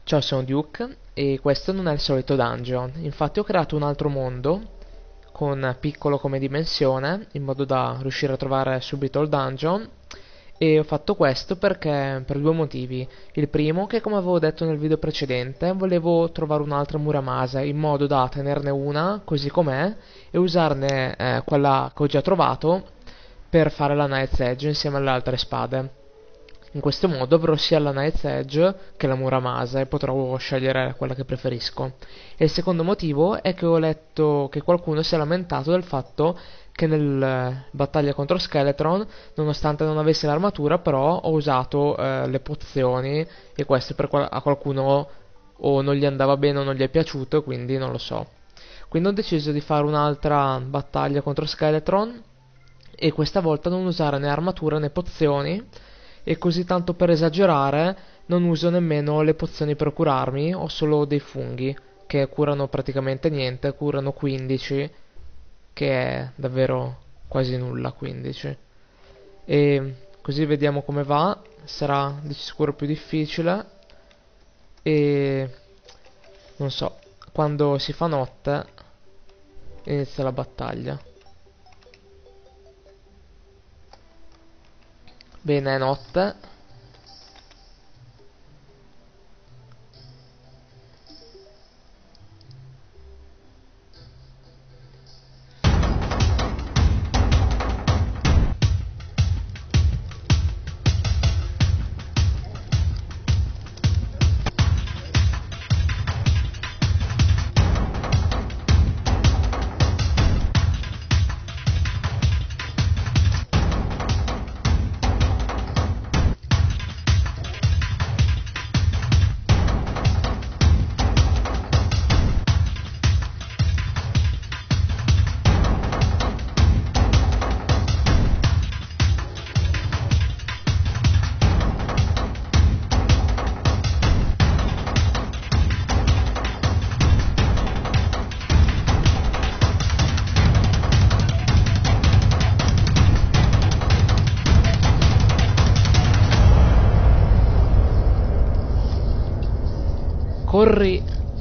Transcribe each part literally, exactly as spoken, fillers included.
Ciao, sono Duke e questo non è il solito dungeon. Infatti ho creato un altro mondo con piccolo come dimensione in modo da riuscire a trovare subito il dungeon, e ho fatto questo perché per due motivi. Il primo, che come avevo detto nel video precedente, volevo trovare un'altra Muramasa in modo da tenerne una così com'è e usarne eh, quella che ho già trovato per fare la Night's Edge insieme alle altre spade. In questo modo avrò sia la Night's Edge che la Muramasa e potrò scegliere quella che preferisco. E il secondo motivo è che ho letto che qualcuno si è lamentato del fatto che nel battaglia contro Skeletron, nonostante non avessi l'armatura, però ho usato eh, le pozioni, e questo per qual- a qualcuno o non gli andava bene o non gli è piaciuto, quindi non lo so. Quindi ho deciso di fare un'altra battaglia contro Skeletron e questa volta non usare né armatura né pozioni, e così tanto per esagerare non uso nemmeno le pozioni per curarmi, ho solo dei funghi che curano praticamente niente, curano quindici, che è davvero quasi nulla quindici. E così vediamo come va, sarà di sicuro più difficile e non so, quando si fa notte inizia la battaglia. Bene, è notte. Corri!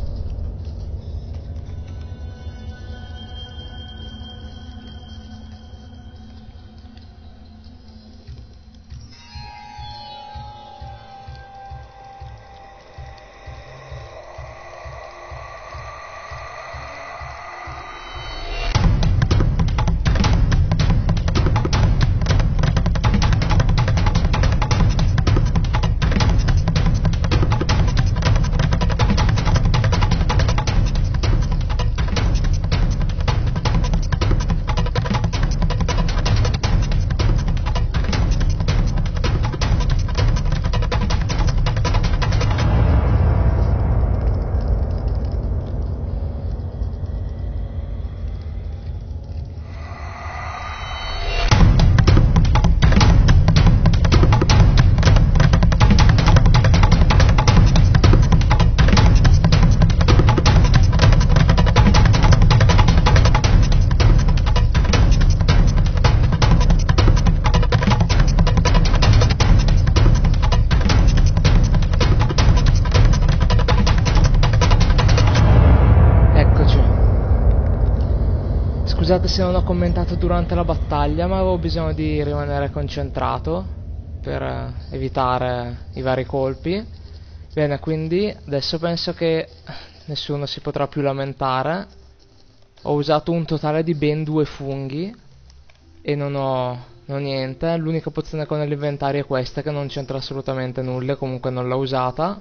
Scusate se non ho commentato durante la battaglia, ma avevo bisogno di rimanere concentrato per eh, evitare i vari colpi. Bene, quindi adesso penso che nessuno si potrà più lamentare. Ho usato un totale di ben due funghi e non ho, non ho niente. L'unica pozione che ho nell'inventario è questa, che non c'entra assolutamente nulla, comunque non l'ho usata.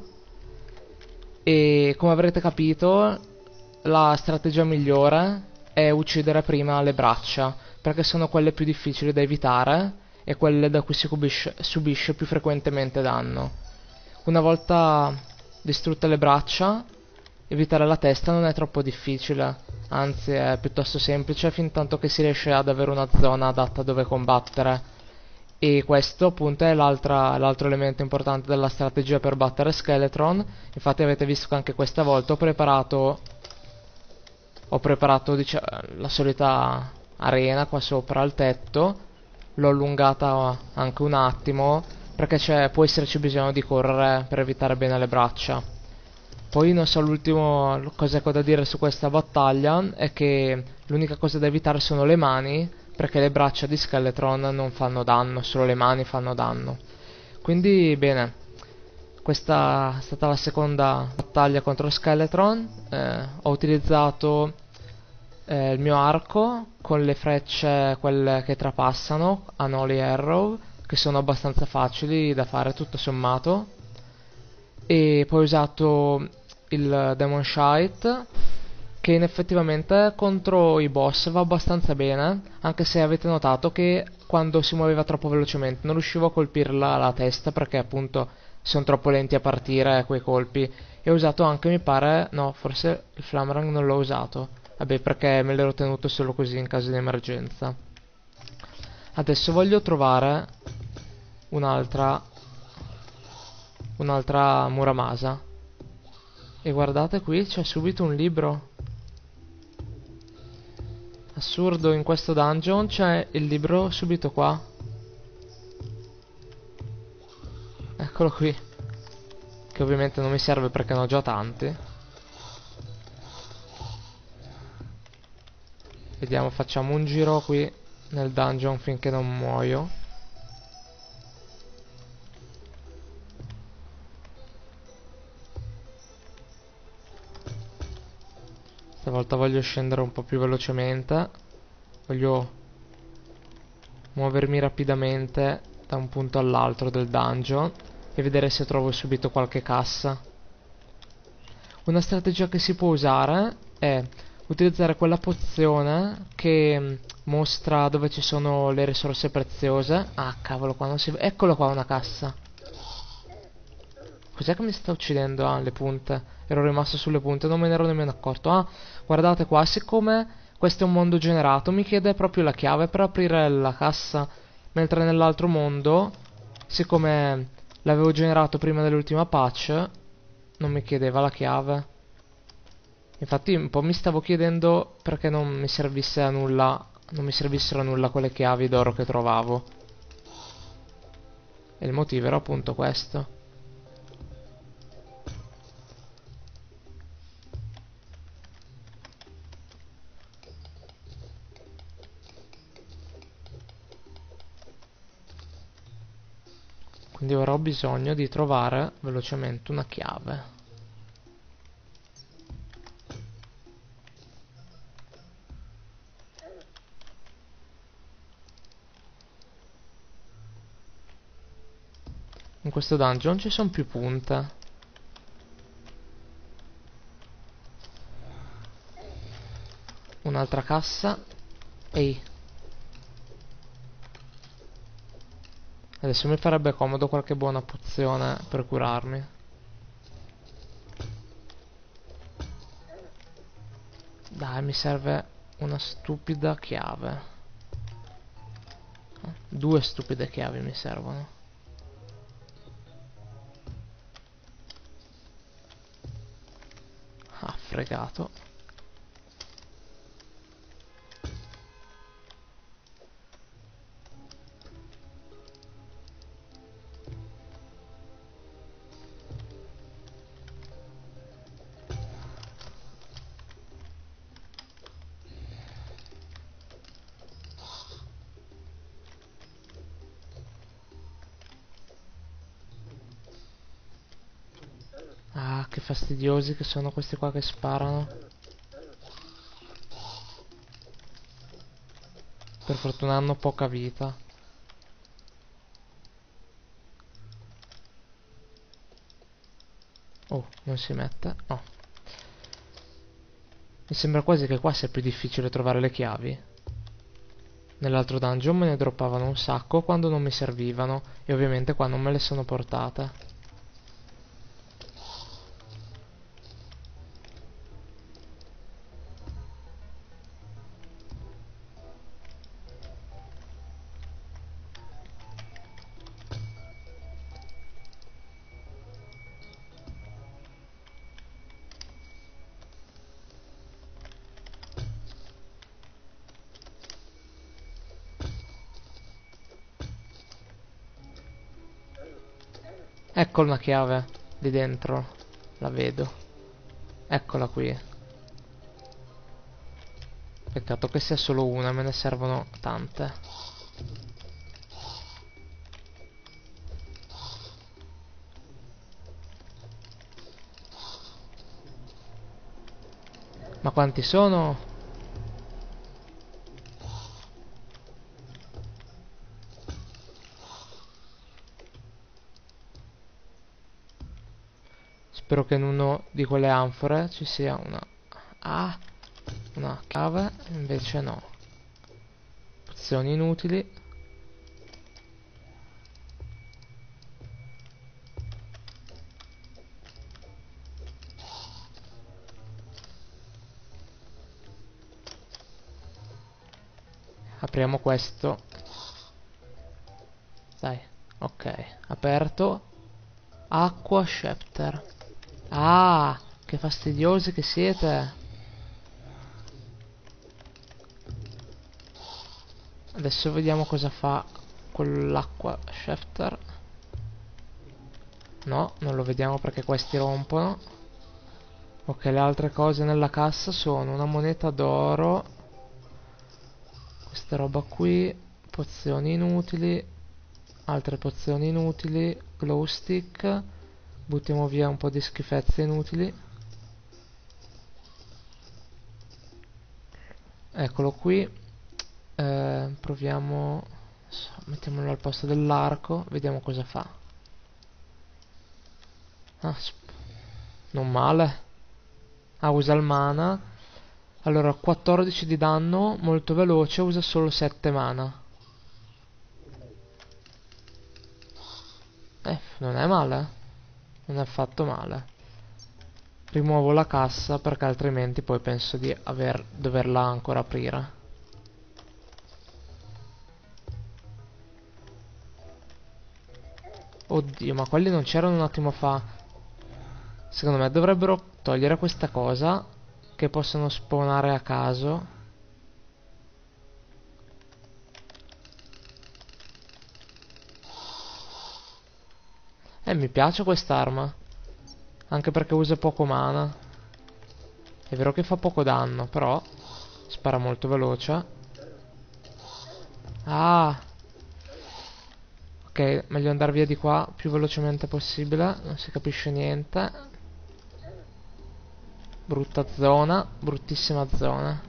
E come avrete capito, la strategia migliore è uccidere prima le braccia, perché sono quelle più difficili da evitare e quelle da cui si subisce, subisce più frequentemente danno. Una volta distrutte le braccia, evitare la testa non è troppo difficile, anzi è piuttosto semplice, fin tanto che si riesce ad avere una zona adatta dove combattere. E questo appunto è l'altro elemento importante della strategia per battere Skeletron. Infatti avete visto che anche questa volta ho preparato ho preparato diciamo, la solita arena qua sopra al tetto, l'ho allungata anche un attimo perché può esserci bisogno di correre per evitare bene le braccia. Poi non so, l'ultimo cosa che ho da dire su questa battaglia è che l'unica cosa da evitare sono le mani, perché le braccia di Skeletron non fanno danno, solo le mani fanno danno. Quindi bene, questa è stata la seconda battaglia contro Skeletron. eh, ho utilizzato eh, il mio arco con le frecce, quelle che trapassano, Unholy Arrow, che sono abbastanza facili da fare tutto sommato, e poi ho usato il Demon Shite, che in effettivamente contro i boss va abbastanza bene, anche se avete notato che quando si muoveva troppo velocemente non riuscivo a colpirla alla testa, perché appunto sono troppo lenti a partire quei colpi. E ho usato anche, mi pare, no, forse il Flamerang non l'ho usato, vabbè, perché me l'ero tenuto solo così in caso di emergenza. Adesso voglio trovare un'altra un'altra Muramasa. E guardate, qui c'è subito un libro. Assurdo, in questo dungeon c'è il libro subito qua. Eccolo qui. Che ovviamente non mi serve perché ne ho già tanti. Vediamo, facciamo un giro qui nel dungeon finché non muoio. Stavolta voglio scendere un po' più velocemente. Voglio muovermi rapidamente da un punto all'altro del dungeon e vedere se trovo subito qualche cassa. Una strategia che si può usare è utilizzare quella pozione che mostra dove ci sono le risorse preziose. Ah, cavolo, qua non si vede. Eccolo qua, una cassa. Cos'è che mi sta uccidendo? Ah, le punte. Ero rimasto sulle punte, non me ne ero nemmeno accorto. Ah, guardate qua, siccome questo è un mondo generato, mi chiede proprio la chiave per aprire la cassa. Mentre nell'altro mondo, siccome l'avevo generato prima dell'ultima patch, non mi chiedeva la chiave. Infatti un po' mi stavo chiedendo perché non mi servisse a nulla, non mi servissero a nulla quelle chiavi d'oro che trovavo. E il motivo era appunto questo. Quindi ora ho bisogno di trovare velocemente una chiave. In questo dungeon ci sono più punte. Un'altra cassa. Ehi. Adesso mi farebbe comodo qualche buona pozione per curarmi. Dai, mi serve una stupida chiave. Due stupide chiavi mi servono. Ah, fregato. Ah, che fastidiosi che sono questi qua che sparano. Per fortuna hanno poca vita. Oh, non si mette? No. Mi sembra quasi che qua sia più difficile trovare le chiavi. Nell'altro dungeon me ne droppavano un sacco quando non mi servivano, e ovviamente qua non me le sono portate. Ecco una chiave di dentro, la vedo. Eccola qui. Peccato che sia solo una, me ne servono tante. Ma quanti sono? Spero che in uno di quelle anfore ci sia una... Ah! Una chiave, invece no. Pozioni inutili. Apriamo questo. Dai, ok, aperto. Acqua Scepter. Ah, che fastidiosi che siete. Adesso vediamo cosa fa quell'acqua Scepter. No, non lo vediamo perché questi rompono. Ok, le altre cose nella cassa sono una moneta d'oro, questa roba qui, pozioni inutili, altre pozioni inutili, glow stick, buttiamo via un po' di schifezze inutili. Eccolo qui. Eh, proviamo, mettiamolo al posto dell'arco, vediamo cosa fa. Ah, non male. Ah, usa il mana. Allora, quattordici di danno, molto veloce, usa solo sette mana. Eh, non è male. Non è affatto male. Rimuovo la cassa perché altrimenti poi penso di aver, doverla ancora aprire. Oddio, ma quelli non c'erano un attimo fa. Secondo me dovrebbero togliere questa cosa, che possono spawnare a caso. Eh, mi piace quest'arma. Anche perché usa poco mana. È vero che fa poco danno, però spara molto veloce. Ah! Ok, meglio andare via di qua più velocemente possibile. Non si capisce niente. Brutta zona, bruttissima zona.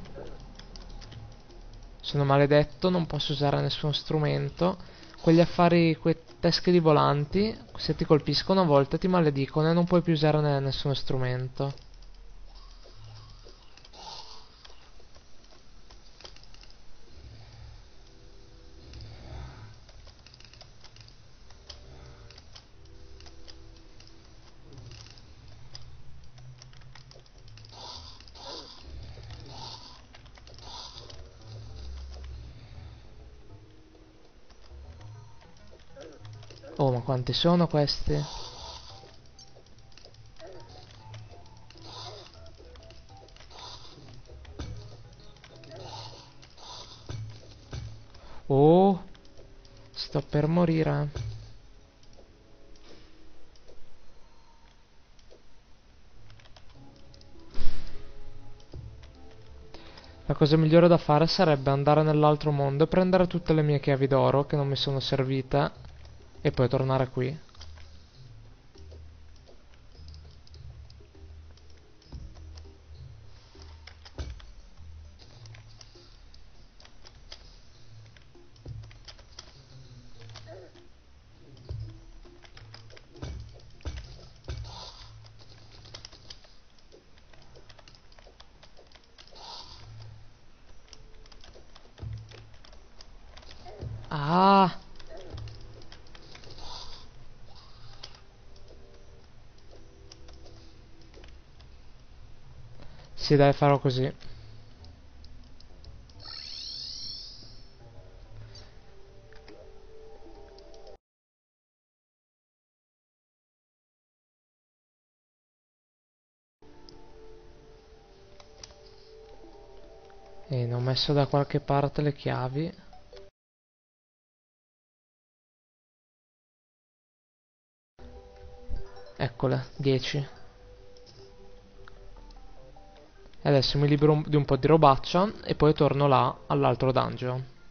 Sono maledetto, non posso usare nessuno strumento. Quegli affari, quei tescheri volanti, se ti colpiscono a volte ti maledicono e non puoi più usare ne- nessuno strumento. Oh, ma quanti sono questi? Oh, sto per morire. La cosa migliore da fare sarebbe andare nell'altro mondo e prendere tutte le mie chiavi d'oro che non mi sono servite e poi tornare qui. Ah! Sì, dai, farò così. E ne ho messo da qualche parte le chiavi. Eccole, dieci. E adesso mi libero un- di un po' di robaccia e poi torno là all'altro dungeon.